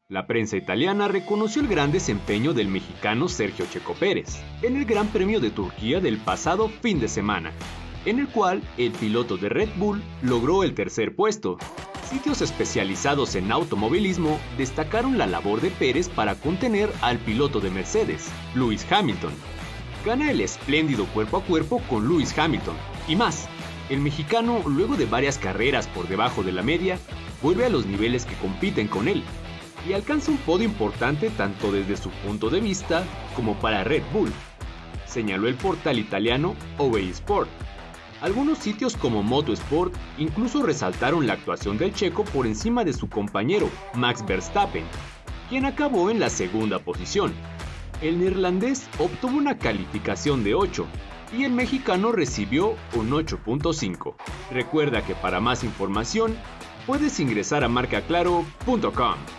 La prensa italiana reconoció el gran desempeño del mexicano Sergio Checo Pérez en el Gran Premio de Turquía del pasado fin de semana, en el cual el piloto de Red Bull logró el tercer puesto. Sitios especializados en automovilismo destacaron la labor de Pérez para contener al piloto de Mercedes, Lewis Hamilton. Gana el espléndido cuerpo a cuerpo con Lewis Hamilton, y más. El mexicano, luego de varias carreras por debajo de la media, vuelve a los niveles que compiten con él, y alcanza un podio importante tanto desde su punto de vista como para Red Bull, señaló el portal italiano OVE Sport. Algunos sitios como Motosport incluso resaltaron la actuación del checo por encima de su compañero Max Verstappen, quien acabó en la segunda posición. El neerlandés obtuvo una calificación de 8 y el mexicano recibió un 8.5. Recuerda que para más información puedes ingresar a marcaclaro.com.